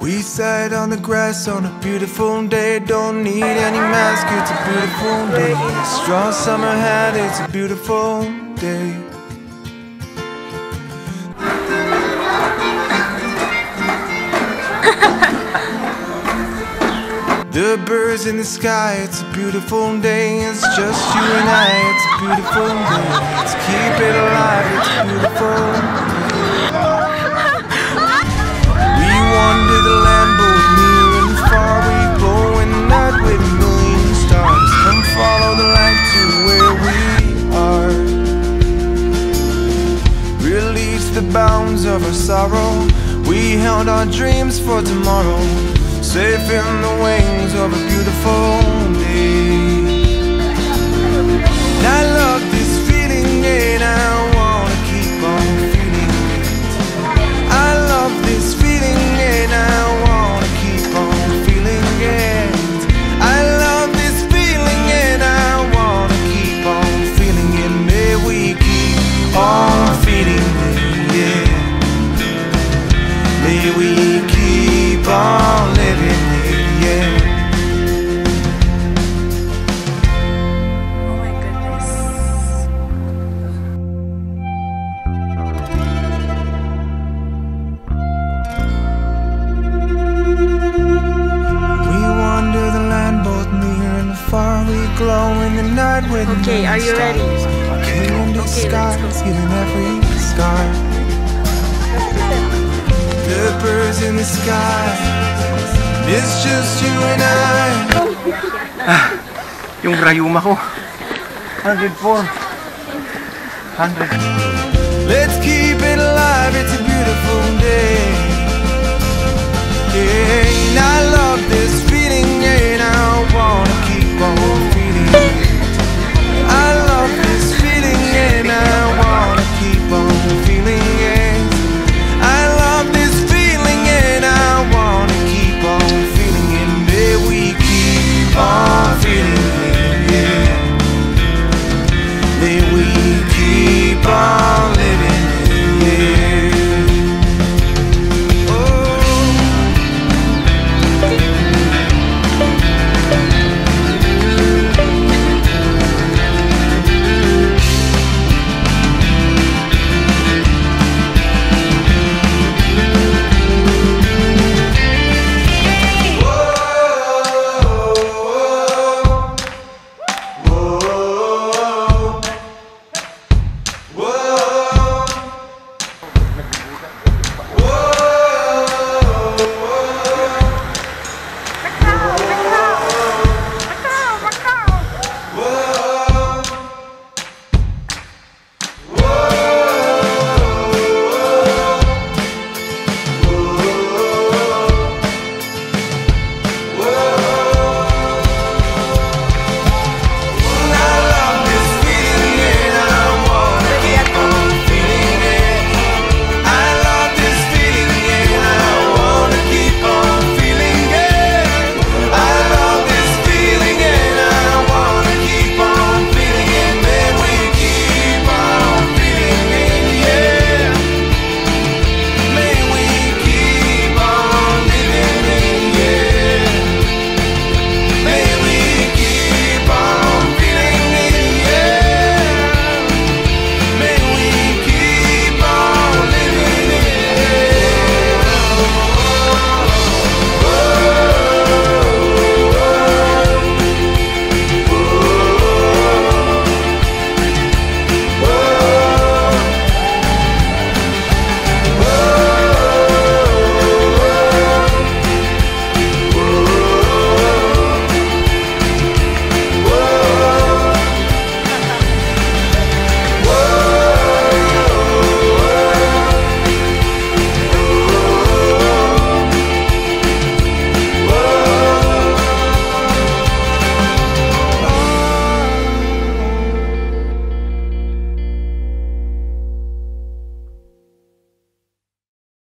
We sat on the grass on a beautiful day. Don't need any mask, it's a beautiful day. Strong summer hat, it's a beautiful day. The birds in the sky, it's a beautiful day. It's just you and I, it's a beautiful day. Let's keep it alive, it's a beautiful day. We wander the land both near and far. We glow in the night with a million stars. Come follow the light to where we are. Release the bounds of our sorrow. We held our dreams for tomorrow. Safe in the wings of a beautiful day. And I love this feeling and I wanna keep on feeling it. I love this feeling and I wanna keep on feeling it. I love this feeling and I wanna keep on feeling it. May we keep on feeling it, yeah. May we keep on living it, yeah. Oh my goodness. We wander the land both near and far. We glow in the night with Okay, are you ready? King in the sky, hidden every scar. The birds in the sky, it's just you and I. Yung rayuma ko 104 100. Let's keep it alive, it's a beautiful day. Yeah, and I love this